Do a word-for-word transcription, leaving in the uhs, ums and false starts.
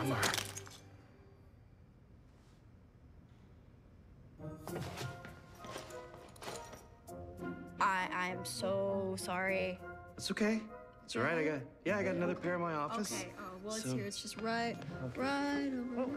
Come on. I I'm so sorry. It's okay. It's all right. I got, yeah, I got another pair in my office. Okay. Oh, well, it's So- here. It's just right, right over.